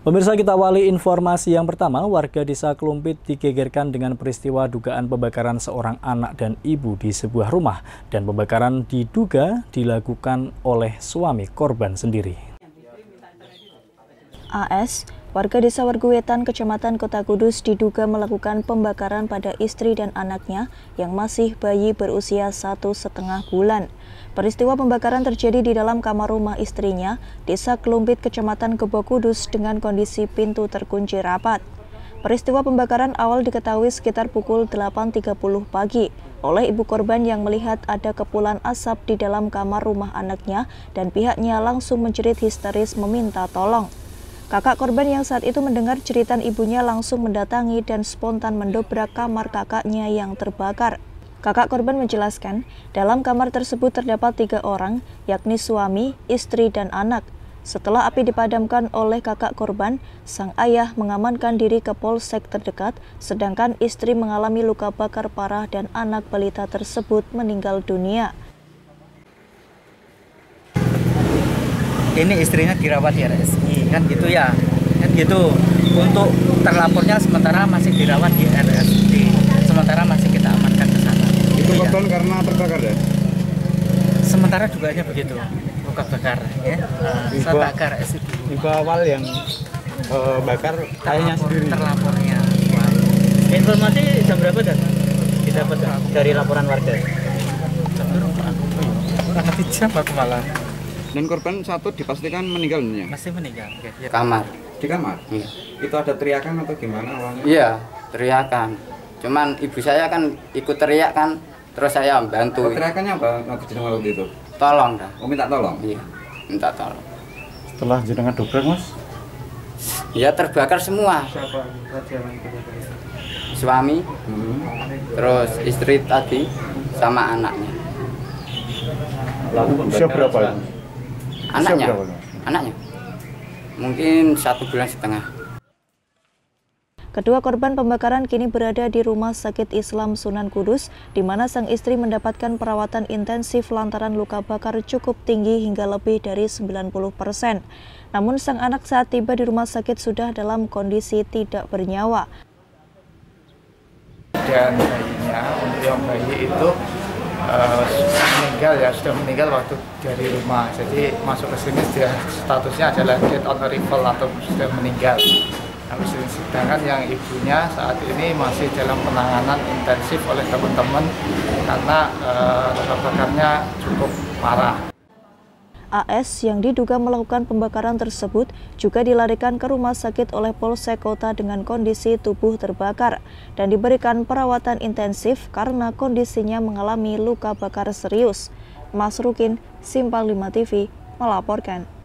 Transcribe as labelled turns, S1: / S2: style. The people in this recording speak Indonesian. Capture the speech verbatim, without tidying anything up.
S1: Pemirsa, kita awali informasi yang pertama. Warga Desa Klumpit digegerkan dengan peristiwa dugaan pembakaran seorang anak dan ibu di sebuah rumah. Dan pembakaran diduga dilakukan oleh suami korban sendiri.
S2: A S, warga Desa Warguwetan, Kecamatan Kota Kudus, diduga melakukan pembakaran pada istri dan anaknya yang masih bayi berusia satu setengah bulan. Peristiwa pembakaran terjadi di dalam kamar rumah istrinya, Desa Klumpit, Kecamatan Kebo Kudus, dengan kondisi pintu terkunci rapat. Peristiwa pembakaran awal diketahui sekitar pukul delapan tiga puluh pagi oleh ibu korban yang melihat ada kepulan asap di dalam kamar rumah anaknya dan pihaknya langsung menjerit histeris meminta tolong. Kakak korban yang saat itu mendengar jeritan ibunya langsung mendatangi dan spontan mendobrak kamar kakaknya yang terbakar. Kakak korban menjelaskan, dalam kamar tersebut terdapat tiga orang, yakni suami, istri, dan anak. Setelah api dipadamkan oleh kakak korban, sang ayah mengamankan diri ke polsek terdekat, sedangkan istri mengalami luka bakar parah dan anak balita tersebut meninggal dunia.
S3: Ini istrinya dirawat di R S I, kan gitu ya, kan gitu. Untuk terlapornya sementara masih dirawat di R S I, sementara masih kita amankan ke sana.
S4: Itu
S3: ya.
S4: korban karena terbakar ya?
S3: Sementara dugaannya begitu, luka bakar ya. Uh, saya bakar R S I.
S4: Ibu awal yang uh, bakar kayaknya sendiri.
S3: Terlapornya.
S5: Informasi jam berapa dan didapat dari laporan warga?
S3: Jam berapa? Kurang lebih jam aku malah.
S4: Dan korban satu dipastikan meninggal dunia?
S3: Masih meninggal.
S6: Ya. Kamar.
S4: Di kamar?
S6: Iya.
S4: Itu ada teriakan atau gimana awalnya?
S6: Iya, teriakan. Cuman ibu saya kan ikut teriak kan, terus saya bantu.
S4: Oh, teriakannya apa waktu itu?
S6: Tolong dah.
S4: Oh, minta tolong?
S6: Iya, minta tolong.
S4: Setelah jenengan dobrak, Mas?
S6: Iya, terbakar semua.
S5: Siapa?
S6: Suami,
S4: Hmm.
S6: terus istri tadi, sama anaknya.
S4: Usia berapa itu?
S6: Anaknya,
S4: berapa?
S6: anaknya. Mungkin satu bulan setengah.
S2: Kedua korban pembakaran kini berada di Rumah Sakit Islam Sunan Kudus, di mana sang istri mendapatkan perawatan intensif lantaran luka bakar cukup tinggi hingga lebih dari sembilan puluh persen. Namun sang anak saat tiba di rumah sakit sudah dalam kondisi tidak bernyawa.
S7: Dan bayinya, untuk yang bayi itu uh, meninggal ya, sudah meninggal waktu dari rumah. Jadi masuk ke sini dia statusnya adalah dead on arrival atau sudah meninggal. Nah, sedangkan yang ibunya saat ini masih dalam penanganan intensif oleh teman-teman karena uh, luka bakarnya cukup parah.
S2: A S yang diduga melakukan pembakaran tersebut juga dilarikan ke rumah sakit oleh Polsek Kota dengan kondisi tubuh terbakar dan diberikan perawatan intensif karena kondisinya mengalami luka bakar serius. Mas Rukin, Simpang lima T V, melaporkan.